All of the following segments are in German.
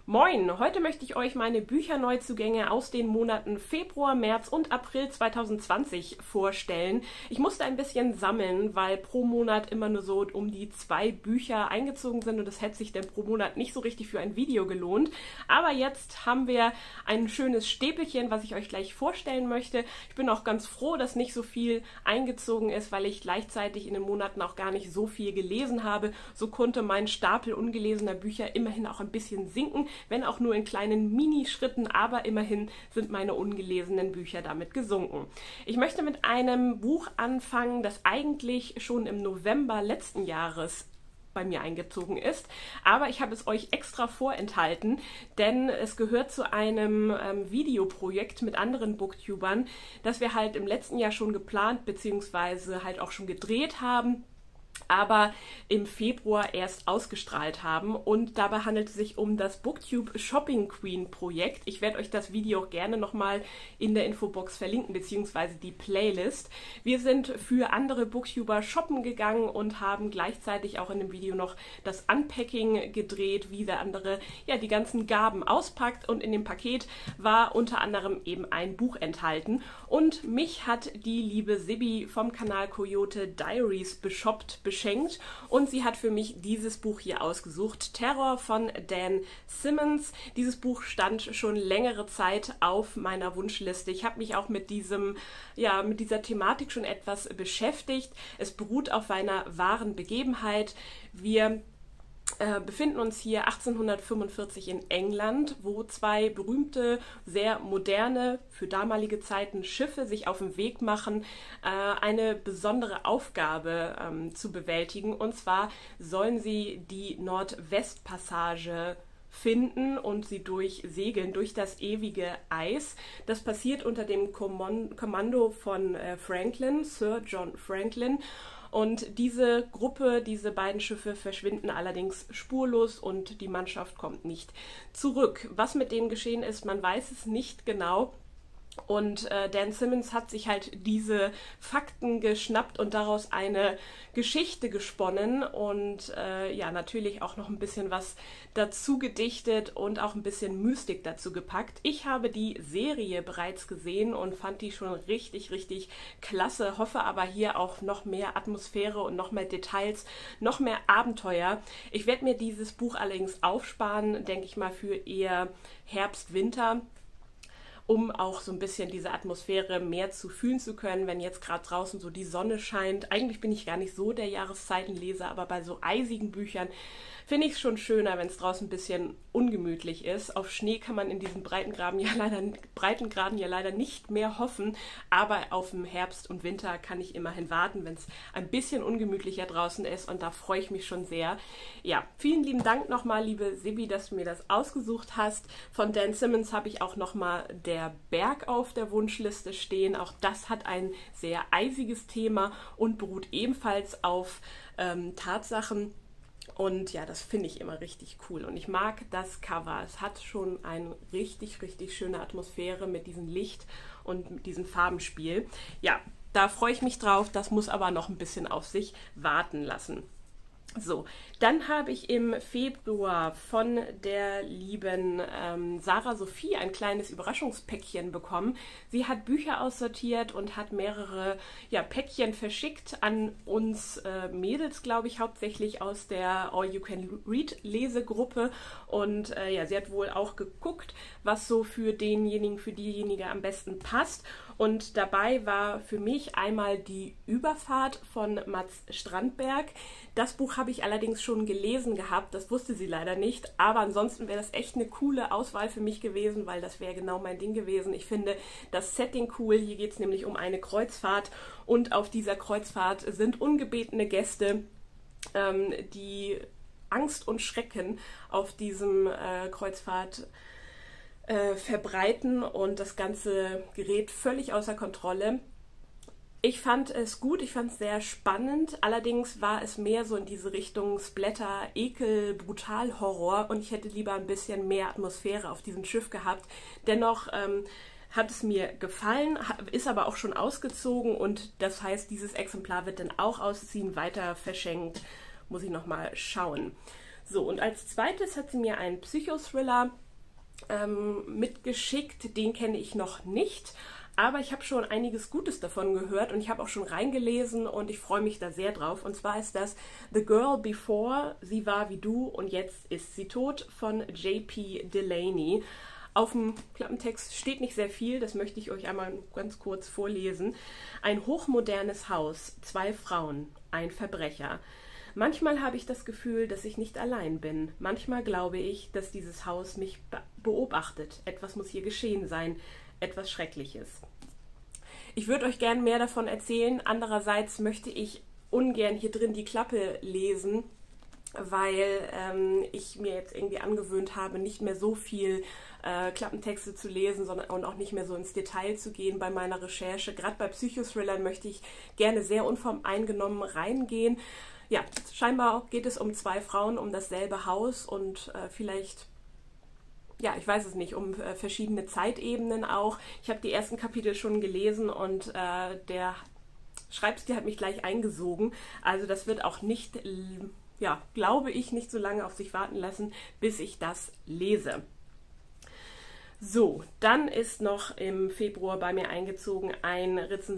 Moin! Heute möchte ich euch meine Bücherneuzugänge aus den Monaten Februar, März und April 2020 vorstellen. Ich musste ein bisschen sammeln, weil pro Monat immer nur so um die 2 Bücher eingezogen sind und das hätte sich denn pro Monat nicht so richtig für ein Video gelohnt. Aber jetzt haben wir ein schönes Stäpelchen, was ich euch gleich vorstellen möchte. Ich bin auch ganz froh, dass nicht so viel eingezogen ist, weil ich gleichzeitig in den Monaten auch gar nicht so viel gelesen habe. So konnte mein Stapel ungelesener Bücher immerhin auch ein bisschen sinken, wenn auch nur in kleinen Minischritten, aber immerhin sind meine ungelesenen Bücher damit gesunken. Ich möchte mit einem Buch anfangen, das eigentlich schon im November letzten Jahres bei mir eingezogen ist, aber ich habe es euch extra vorenthalten, denn es gehört zu einem Videoprojekt mit anderen Booktubern, das wir halt im letzten Jahr schon geplant bzw. halt auch schon gedreht haben, aber im Februar erst ausgestrahlt haben, und dabei handelt es sich um das Booktube Shopping Queen Projekt. Ich werde euch das Video auch gerne nochmal in der Infobox verlinken, beziehungsweise die Playlist. Wir sind für andere Booktuber shoppen gegangen und haben gleichzeitig auch in dem Video noch das Unpacking gedreht, wie der andere ja die ganzen Gaben auspackt, und in dem Paket war unter anderem eben ein Buch enthalten, und mich hat die liebe Sibi vom Kanal Coyote Diaries beschenkt, und sie hat für mich dieses Buch hier ausgesucht, Terror von Dan Simmons. Dieses Buch stand schon längere Zeit auf meiner Wunschliste. Ich habe mich auch mit dieser Thematik schon etwas beschäftigt. Es beruht auf einer wahren Begebenheit. Wir befinden uns hier 1845 in England, wo 2 berühmte, sehr moderne, für damalige Zeiten Schiffe sich auf den Weg machen, eine besondere Aufgabe zu bewältigen. Und zwar sollen sie die Nordwestpassage finden und sie durchsegeln durch das ewige Eis. Das passiert unter dem Kommando von Franklin, Sir John Franklin. Und diese Gruppe, diese beiden Schiffe verschwinden allerdings spurlos und die Mannschaft kommt nicht zurück. Was mit denen geschehen ist, man weiß es nicht genau. Und Dan Simmons hat sich halt diese Fakten geschnappt und daraus eine Geschichte gesponnen und natürlich auch noch ein bisschen was dazu gedichtet und auch ein bisschen Mystik dazu gepackt. Ich habe die Serie bereits gesehen und fand die schon richtig, richtig klasse, hoffe aber hier auch noch mehr Atmosphäre und noch mehr Details, noch mehr Abenteuer. Ich werde mir dieses Buch allerdings aufsparen, denke ich mal, für eher Herbst, Winter, um auch so ein bisschen diese Atmosphäre mehr zu fühlen zu können, wenn jetzt gerade draußen so die Sonne scheint. Eigentlich bin ich gar nicht so der Jahreszeitenleser, aber bei so eisigen Büchern finde ich es schon schöner, wenn es draußen ein bisschen ungemütlich ist. Auf Schnee kann man in diesen Breitengraden ja leider nicht mehr hoffen, aber auf den Herbst und Winter kann ich immerhin warten, wenn es ein bisschen ungemütlicher draußen ist, und da freue ich mich schon sehr. Ja, vielen lieben Dank nochmal, liebe Sibi, dass du mir das ausgesucht hast. Von Dan Simmons habe ich auch nochmal Der Berg auf der Wunschliste stehen. Auch das hat ein sehr eisiges Thema und beruht ebenfalls auf Tatsachen. Und ja, das finde ich immer richtig cool. Und ich mag das Cover. Es hat schon eine richtig, richtig schöne Atmosphäre mit diesem Licht und mit diesem Farbenspiel. Ja, da freue ich mich drauf. Das muss aber noch ein bisschen auf sich warten lassen. So, dann habe ich im Februar von der lieben Sarah Sophie ein kleines Überraschungspäckchen bekommen. Sie hat Bücher aussortiert und hat mehrere Päckchen verschickt an uns Mädels, glaube ich, hauptsächlich aus der All-You-Can-Read-Lesegruppe. Und sie hat wohl auch geguckt, was so für denjenigen, für diejenige am besten passt. Und dabei war für mich einmal Die Überfahrt von Mats Strandberg. Das Buch habe ich allerdings schon gelesen gehabt, das wusste sie leider nicht, aber ansonsten wäre das echt eine coole Auswahl für mich gewesen, weil das wäre genau mein Ding gewesen. Ich finde das Setting cool, hier geht es nämlich um eine Kreuzfahrt, und auf dieser Kreuzfahrt sind ungebetene Gäste, die Angst und Schrecken auf diesem Kreuzfahrt verbreiten, und das Ganze gerät völlig außer Kontrolle. Ich fand es gut, ich fand es sehr spannend, allerdings war es mehr so in diese Richtung Splatter, Ekel, Brutal-Horror, und ich hätte lieber ein bisschen mehr Atmosphäre auf diesem Schiff gehabt. Dennoch hat es mir gefallen, ist aber auch schon ausgezogen, und das heißt, dieses Exemplar wird dann auch ausziehen, weiter verschenkt, muss ich nochmal schauen. So, und als zweites hat sie mir einen Psychothriller mitgeschickt. Den kenne ich noch nicht, aber ich habe schon einiges Gutes davon gehört und ich habe auch schon reingelesen und ich freue mich da sehr drauf. Und zwar ist das The Girl Before, sie war wie du und jetzt ist sie tot von J.P. Delaney. Auf dem Klappentext steht nicht sehr viel, das möchte ich euch einmal ganz kurz vorlesen. Ein hochmodernes Haus, 2 Frauen, ein Verbrecher. Manchmal habe ich das Gefühl, dass ich nicht allein bin. Manchmal glaube ich, dass dieses Haus mich beobachtet. Etwas muss hier geschehen sein. Etwas Schreckliches. Ich würde euch gerne mehr davon erzählen. Andererseits möchte ich ungern hier drin die Klappe lesen, weil ich mir jetzt irgendwie angewöhnt habe, nicht mehr so viel Klappentexte zu lesen, sondern und auch nicht mehr so ins Detail zu gehen bei meiner Recherche. Gerade bei Psychothrillern möchte ich gerne sehr unvoreingenommen reingehen. Ja, scheinbar geht es um 2 Frauen, um dasselbe Haus und vielleicht, ja, ich weiß es nicht, um verschiedene Zeitebenen auch. Ich habe die ersten Kapitel schon gelesen und der Schreibstil hat mich gleich eingesogen. Also das wird auch nicht, ja, glaube ich, nicht so lange auf sich warten lassen, bis ich das lese. So, dann ist noch im Februar bei mir eingezogen ein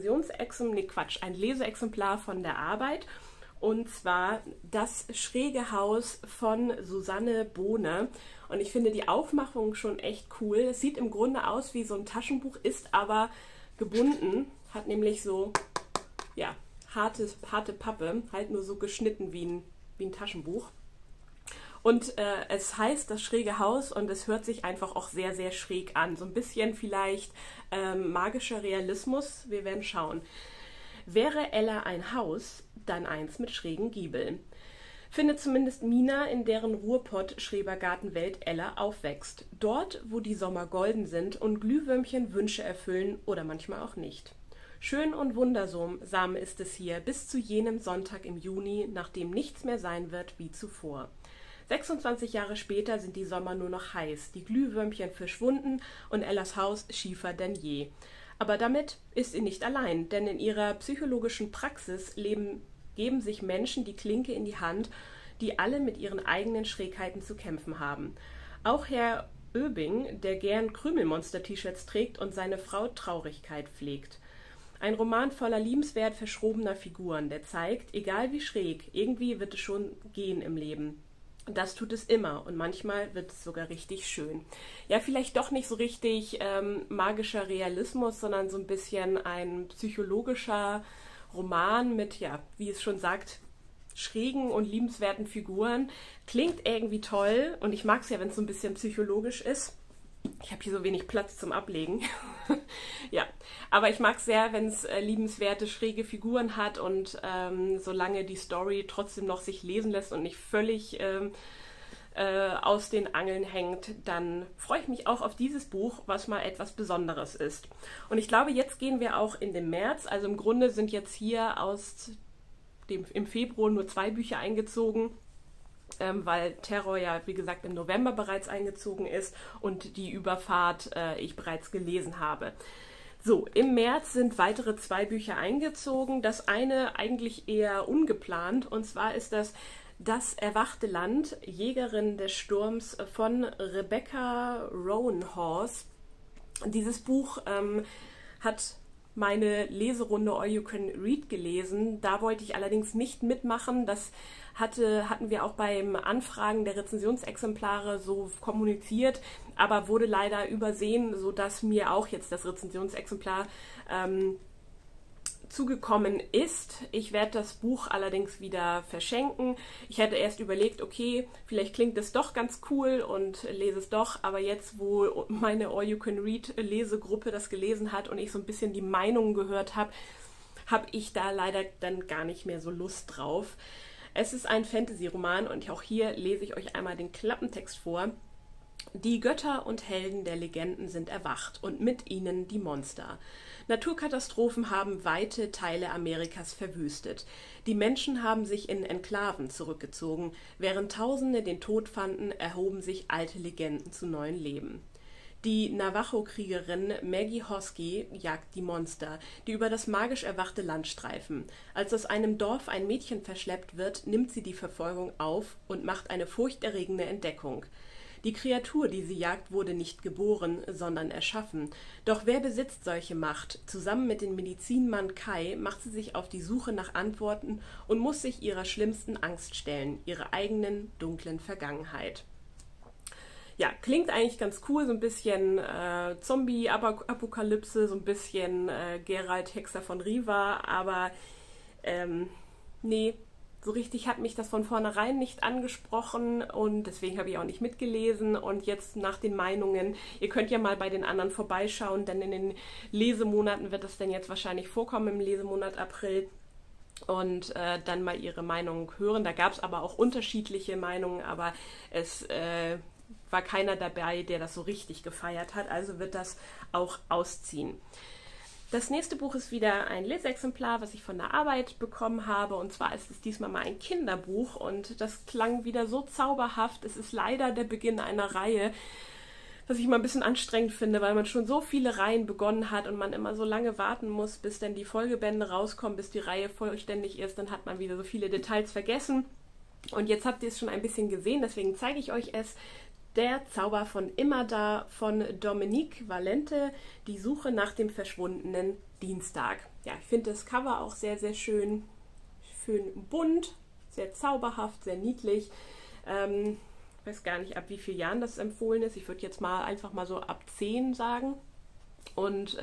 ein Leseexemplar von der Arbeit. Und zwar Das schräge Haus von Susanne Bohne. Und ich finde die Aufmachung schon echt cool. Es sieht im Grunde aus wie so ein Taschenbuch, ist aber gebunden. Hat nämlich so, ja, harte Pappe, halt nur so geschnitten wie ein Taschenbuch. Und es heißt Das schräge Haus und es hört sich einfach auch sehr, sehr schräg an. So ein bisschen vielleicht magischer Realismus. Wir werden schauen. Wäre Ella ein Haus, dann eins mit schrägen Giebeln. Findet zumindest Mina, in deren Ruhrpott-Schrebergartenwelt Ella aufwächst. Dort, wo die Sommer golden sind und Glühwürmchen Wünsche erfüllen oder manchmal auch nicht. Schön und wundersam ist es hier bis zu jenem Sonntag im Juni, nachdem nichts mehr sein wird wie zuvor. 26 Jahre später sind die Sommer nur noch heiß, die Glühwürmchen verschwunden und Ellas Haus schiefer denn je. Aber damit ist sie nicht allein, denn in ihrer psychologischen Praxis geben sich Menschen die Klinke in die Hand, die alle mit ihren eigenen Schrägheiten zu kämpfen haben. Auch Herr Oebing, der gern Krümelmonster-T-Shirts trägt und seine Frau Traurigkeit pflegt. Ein Roman voller liebenswert verschrobener Figuren, der zeigt, egal wie schräg, irgendwie wird es schon gehen im Leben. Das tut es immer und manchmal wird es sogar richtig schön. Ja, vielleicht doch nicht so richtig magischer Realismus, sondern so ein bisschen ein psychologischer Roman mit, ja, wie es schon sagt, schrägen und liebenswerten Figuren. Klingt irgendwie toll und ich mag es ja, wenn es so ein bisschen psychologisch ist. Ich habe hier so wenig Platz zum Ablegen. Ja, aber ich mag es sehr, wenn es liebenswerte, schräge Figuren hat und solange die Story trotzdem noch sich lesen lässt und nicht völlig aus den Angeln hängt, dann freue ich mich auch auf dieses Buch, was mal etwas Besonderes ist. Und ich glaube, jetzt gehen wir auch in den März. Also im Grunde sind jetzt hier im Februar nur 2 Bücher eingezogen, weil Terror ja, wie gesagt, im November bereits eingezogen ist und die Überfahrt ich bereits gelesen habe. So, im März sind weitere 2 Bücher eingezogen. Das eine eigentlich eher ungeplant, und zwar ist Das erwachte Land, Jägerin des Sturms von Rebecca Roanhorse. Dieses Buch hat meine Leserunde All You Can Read gelesen. Da wollte ich allerdings nicht mitmachen. Das hatten wir auch beim Anfragen der Rezensionsexemplare so kommuniziert, aber wurde leider übersehen, sodass mir auch jetzt das Rezensionsexemplar zugekommen ist. Ich werde das Buch allerdings wieder verschenken. Ich hätte erst überlegt, okay, vielleicht klingt es doch ganz cool und lese es doch, aber jetzt, wo meine All You Can Read Lesegruppe das gelesen hat und ich so ein bisschen die Meinungen gehört habe, habe ich da leider dann gar nicht mehr so Lust drauf. Es ist ein Fantasy-Roman und auch hier lese ich euch einmal den Klappentext vor. Die Götter und Helden der Legenden sind erwacht und mit ihnen die Monster. Naturkatastrophen haben weite Teile Amerikas verwüstet. Die Menschen haben sich in Enklaven zurückgezogen. Während Tausende den Tod fanden, erhoben sich alte Legenden zu neuem Leben. Die Navajo-Kriegerin Maggie Hosky jagt die Monster, die über das magisch erwachte Land streifen. Als aus einem Dorf ein Mädchen verschleppt wird, nimmt sie die Verfolgung auf und macht eine furchterregende Entdeckung. Die Kreatur, die sie jagt, wurde nicht geboren, sondern erschaffen. Doch wer besitzt solche Macht? Zusammen mit dem Medizinmann Kai macht sie sich auf die Suche nach Antworten und muss sich ihrer schlimmsten Angst stellen, ihrer eigenen dunklen Vergangenheit. Ja, klingt eigentlich ganz cool, so ein bisschen Zombie-Apokalypse, so ein bisschen Geralt Hexer von Riva, aber nee, so richtig hat mich das von vornherein nicht angesprochen und deswegen habe ich auch nicht mitgelesen. Und jetzt nach den Meinungen, ihr könnt ja mal bei den anderen vorbeischauen, denn in den Lesemonaten wird das dann jetzt wahrscheinlich vorkommen, im Lesemonat April. Und dann mal ihre Meinung hören. Da gab es aber auch unterschiedliche Meinungen, aber es war keiner dabei, der das so richtig gefeiert hat, also wird das auch ausziehen. Das nächste Buch ist wieder ein Leseexemplar, was ich von der Arbeit bekommen habe, und zwar ist es diesmal mal ein Kinderbuch und das klang wieder so zauberhaft. Es ist leider der Beginn einer Reihe, was ich mal ein bisschen anstrengend finde, weil man schon so viele Reihen begonnen hat und man immer so lange warten muss, bis dann die Folgebände rauskommen, bis die Reihe vollständig ist, dann hat man wieder so viele Details vergessen. Und jetzt habt ihr es schon ein bisschen gesehen, deswegen zeige ich euch es. Der Zauber von Imada von Dominique Valente, die Suche nach dem verschwundenen Dienstag. Ja, ich finde das Cover auch sehr, sehr schön bunt, sehr zauberhaft, sehr niedlich. Ich weiß gar nicht, ab wie vielen Jahren das empfohlen ist. Ich würde jetzt mal einfach mal so ab 10 sagen. Und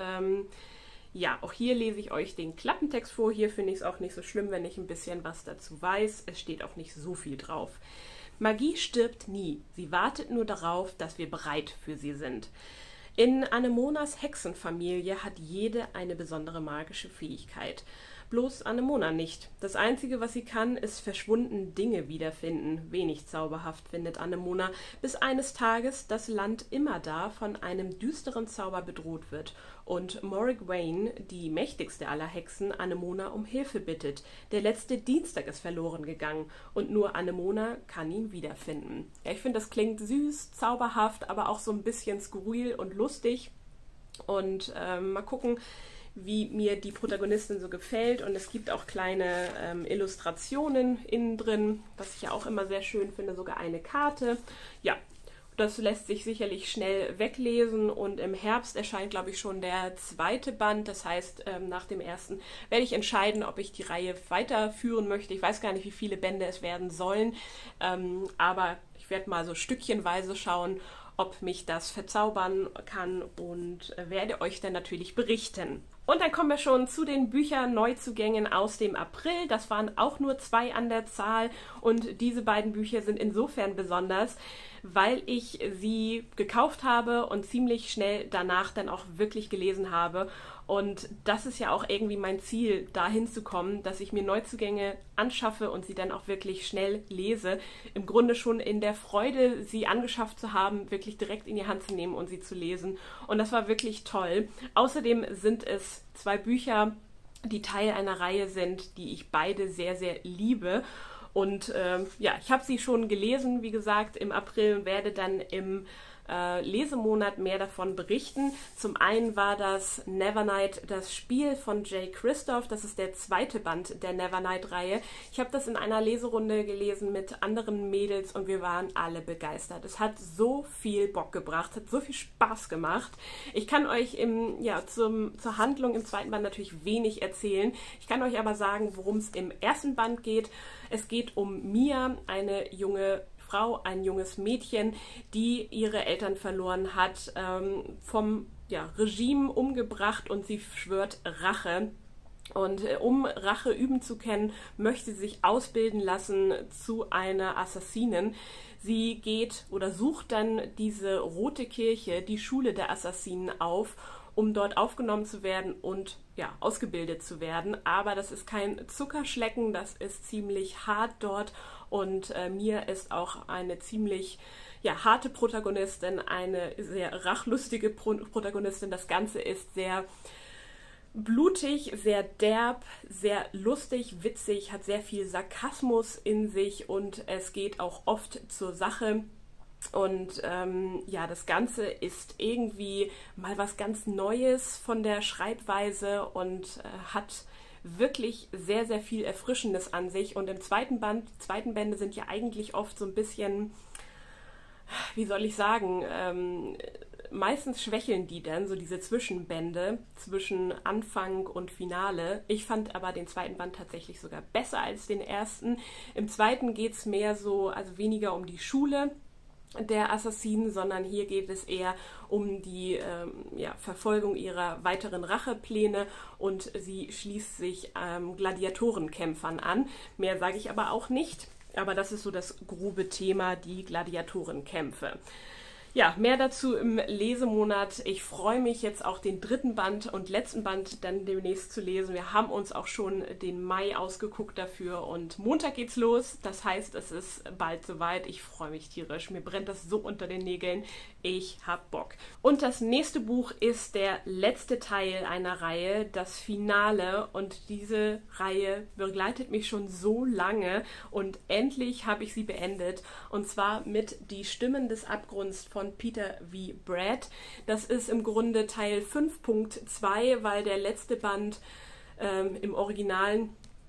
ja, auch hier lese ich euch den Klappentext vor. Hier finde ich es auch nicht so schlimm, wenn ich ein bisschen was dazu weiß. Es steht auch nicht so viel drauf. Magie stirbt nie. Sie wartet nur darauf, dass wir bereit für sie sind. In Anemonas Hexenfamilie hat jede eine besondere magische Fähigkeit. Bloß Anemona nicht. Das Einzige, was sie kann, ist verschwundene Dinge wiederfinden. Wenig zauberhaft findet Anemona, bis eines Tages das Land Imada von einem düsteren Zauber bedroht wird und Morrigaine, die mächtigste aller Hexen, Anemona um Hilfe bittet. Der letzte Dienstag ist verloren gegangen und nur Anemona kann ihn wiederfinden. Ja, ich finde, das klingt süß, zauberhaft, aber auch so ein bisschen skurril und lustig. Und mal gucken, wie mir die Protagonistin so gefällt, und es gibt auch kleine Illustrationen innen drin, was ich ja auch immer sehr schön finde, sogar eine Karte. Ja, das lässt sich sicherlich schnell weglesen und im Herbst erscheint, glaube ich, schon der zweite Band. Das heißt, nach dem ersten werde ich entscheiden, ob ich die Reihe weiterführen möchte. Ich weiß gar nicht, wie viele Bände es werden sollen, aber ich werde mal so stückchenweise schauen, ob mich das verzaubern kann, und werde euch dann natürlich berichten. Und dann kommen wir schon zu den Bücherneuzugängen aus dem April. Das waren auch nur 2 an der Zahl, und diese beiden Bücher sind insofern besonders, weil ich sie gekauft habe und ziemlich schnell danach dann auch wirklich gelesen habe. Und das ist ja auch irgendwie mein Ziel, dahin zu kommen, dass ich mir Neuzugänge anschaffe und sie dann auch wirklich schnell lese. Im Grunde schon in der Freude, sie angeschafft zu haben, wirklich direkt in die Hand zu nehmen und sie zu lesen. Und das war wirklich toll. Außerdem sind es 2 Bücher, die Teil einer Reihe sind, die ich beide sehr, sehr liebe. Und ja, ich habe sie schon gelesen, wie gesagt, im April, und werde dann im Lesemonat mehr davon berichten. Zum einen war das Nevernight, das Spiel von Jay Kristoff. Das ist der 2. Band der Nevernight-Reihe. Ich habe das in einer Leserunde gelesen mit anderen Mädels und wir waren alle begeistert. Es hat so viel Bock gebracht, hat so viel Spaß gemacht. Ich kann euch zur Handlung im 2. Band natürlich wenig erzählen. Ich kann euch aber sagen, worum es im 1. Band geht. Es geht um Mia, eine junge Frau, ein junges Mädchen, die ihre Eltern verloren hat, vom Regime umgebracht, und sie schwört Rache. Und um Rache üben zu können, möchte sie sich ausbilden lassen zu einer Assassinin. Sie geht oder sucht dann diese Rote Kirche, die Schule der Assassinen, auf, um dort aufgenommen zu werden und ausgebildet zu werden. Aber das ist kein Zuckerschlecken, das ist ziemlich hart dort, und Mia ist auch eine ziemlich harte Protagonistin, eine sehr rachlustige Protagonistin. Das Ganze ist sehr blutig, sehr derb, sehr lustig, witzig, hat sehr viel Sarkasmus in sich und es geht auch oft zur Sache. Und ja, das Ganze ist irgendwie mal was ganz Neues von der Schreibweise und hat wirklich sehr, sehr viel Erfrischendes an sich. Und im zweiten Bände sind ja eigentlich oft so ein bisschen, wie soll ich sagen, meistens schwächeln die dann, so diese Zwischenbände zwischen Anfang und Finale. Ich fand aber den zweiten Band tatsächlich sogar besser als den ersten. Im zweiten geht es mehr so, also weniger um die Schule der Assassinen, sondern hier geht es eher um die Verfolgung ihrer weiteren Rachepläne und sie schließt sich Gladiatorenkämpfern an. Mehr sage ich aber auch nicht, aber das ist so das grobe Thema, die Gladiatorenkämpfe. Ja, mehr dazu im Lesemonat. Ich freue mich jetzt auch den dritten Band und letzten Band dann demnächst zu lesen. Wir haben uns auch schon den Mai ausgeguckt dafür und Montag geht's los. Das heißt, es ist bald soweit. Ich freue mich tierisch. Mir brennt das so unter den Nägeln. Ich hab Bock. Und das nächste Buch ist der letzte Teil einer Reihe, das Finale. Und diese Reihe begleitet mich schon so lange und endlich habe ich sie beendet. Und zwar mit Die Stimmen des Abgrunds von Peter V. Brad. Das ist im Grunde Teil 5.2, weil der letzte Band im Original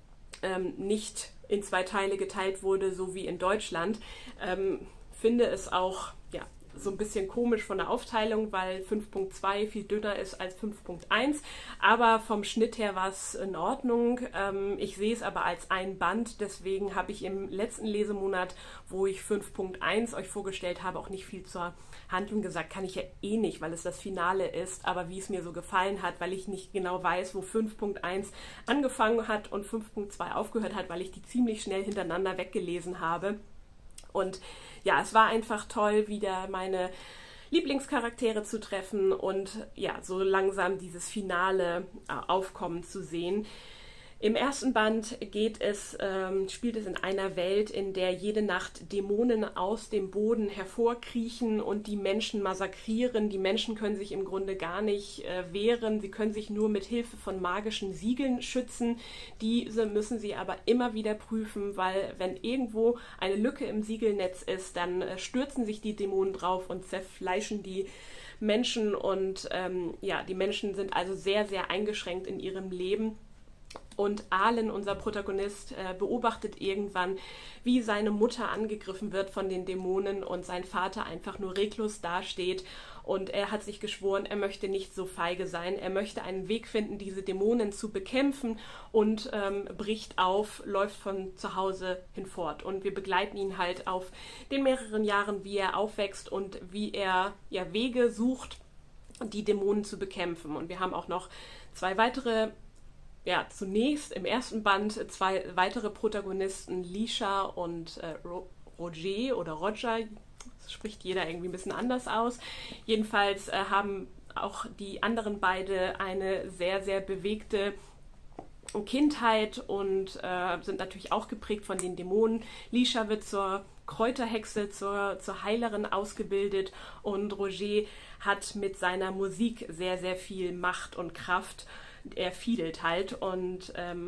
nicht in 2 Teile geteilt wurde, so wie in Deutschland. Finde es auch so ein bisschen komisch von der Aufteilung, weil 5.2 viel dünner ist als 5.1, aber vom Schnitt her war es in Ordnung. Ich sehe es aber als ein Band, deswegen habe ich im letzten Lesemonat, wo ich 5.1 euch vorgestellt habe, auch nicht viel zur Handlung gesagt, kann ich ja eh nicht, weil es das Finale ist, aber wie es mir so gefallen hat, weil ich nicht genau weiß, wo 5.1 angefangen hat und 5.2 aufgehört hat, weil ich die ziemlich schnell hintereinander weggelesen habe. Und ja, es war einfach toll, wieder meine Lieblingscharaktere zu treffen und ja, so langsam dieses Finale aufkommen zu sehen. Im ersten Band spielt es in einer Welt, in der jede Nacht Dämonen aus dem Boden hervorkriechen und die Menschen massakrieren. Die Menschen können sich im Grunde gar nicht wehren. Sie können sich nur mit Hilfe von magischen Siegeln schützen. Diese müssen sie aber immer wieder prüfen, weil wenn irgendwo eine Lücke im Siegelnetz ist, dann stürzen sich die Dämonen drauf und zerfleischen die Menschen. Und die Menschen sind also sehr, sehr eingeschränkt in ihrem Leben. Und Alan, unser Protagonist, beobachtet irgendwann, wie seine Mutter angegriffen wird von den Dämonen und sein Vater einfach nur reglos dasteht. Und er hat sich geschworen, er möchte nicht so feige sein. Er möchte einen Weg finden, diese Dämonen zu bekämpfen und bricht auf, läuft von zu Hause hinfort. Und wir begleiten ihn halt auf den mehreren Jahren, wie er aufwächst und wie er Wege sucht, die Dämonen zu bekämpfen. Und wir haben auch noch 2 weitere zunächst im ersten Band 2 weitere Protagonisten, Lisha und Roger, das spricht jeder irgendwie ein bisschen anders aus. Jedenfalls haben auch die anderen beide eine sehr, sehr bewegte Kindheit und sind natürlich auch geprägt von den Dämonen. Lisha wird zur Kräuterhexe, zur Heilerin ausgebildet und Roger hat mit seiner Musik sehr, sehr viel Macht und Kraft. Er fiedelt halt und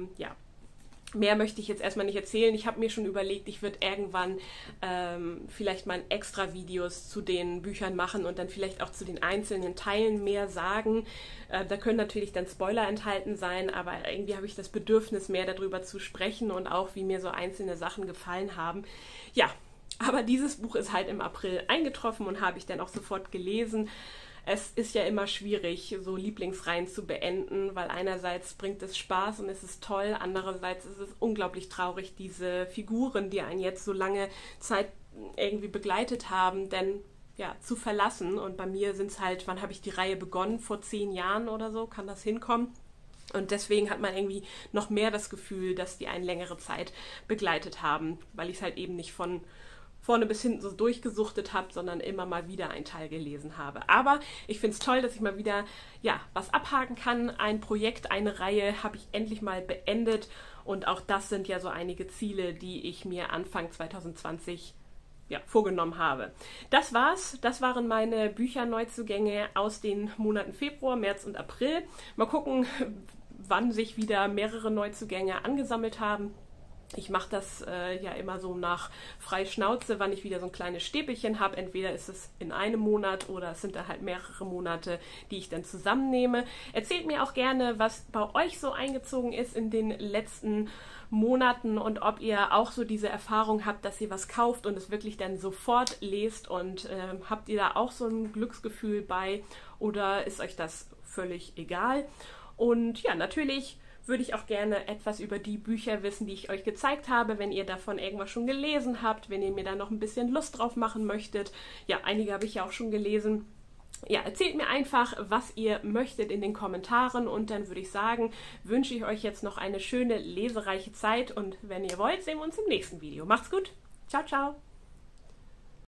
mehr möchte ich jetzt erstmal nicht erzählen. Ich habe mir schon überlegt, ich würde irgendwann vielleicht mal extra Videos zu den Büchern machen und dann vielleicht auch zu den einzelnen Teilen mehr sagen. Da können natürlich dann Spoiler enthalten sein, aber irgendwie habe ich das Bedürfnis, mehr darüber zu sprechen und auch, wie mir so einzelne Sachen gefallen haben. Ja, aber dieses Buch ist halt im April eingetroffen und habe ich dann auch sofort gelesen. Es ist ja immer schwierig, so Lieblingsreihen zu beenden, weil einerseits bringt es Spaß und es ist toll, andererseits ist es unglaublich traurig, diese Figuren, die einen jetzt so lange Zeit irgendwie begleitet haben, denn zu verlassen. Und bei mir sind es halt, wann habe ich die Reihe begonnen? Vor 10 Jahren oder so, kann das hinkommen? Und deswegen hat man irgendwie noch mehr das Gefühl, dass die einen längere Zeit begleitet haben, weil ich es halt eben nicht von vorne bis hinten so durchgesuchtet habe, sondern immer mal wieder einen Teil gelesen habe. Aber ich finde es toll, dass ich mal wieder was abhaken kann. Ein Projekt, eine Reihe habe ich endlich mal beendet und auch das sind ja so einige Ziele, die ich mir Anfang 2020 vorgenommen habe. Das war's. Das waren meine Bücherneuzugänge aus den Monaten Februar, März und April. Mal gucken, wann sich wieder mehrere Neuzugänge angesammelt haben. Ich mache das ja immer so nach frei Schnauze, wann ich wieder so ein kleines Stäbelchen habe. Entweder ist es in einem Monat oder es sind dann halt mehrere Monate, die ich dann zusammennehme. Erzählt mir auch gerne, was bei euch so eingezogen ist in den letzten Monaten und ob ihr auch so diese Erfahrung habt, dass ihr was kauft und es wirklich dann sofort lest, und habt ihr da auch so ein Glücksgefühl bei oder ist euch das völlig egal? Und ja, natürlich würde ich auch gerne etwas über die Bücher wissen, die ich euch gezeigt habe, wenn ihr davon irgendwas schon gelesen habt, wenn ihr mir da noch ein bisschen Lust drauf machen möchtet. Ja, einige habe ich ja auch schon gelesen. Ja, erzählt mir einfach, was ihr möchtet in den Kommentaren, und dann würde ich sagen, wünsche ich euch jetzt noch eine schöne lesereiche Zeit, und wenn ihr wollt, sehen wir uns im nächsten Video. Macht's gut. Ciao, ciao.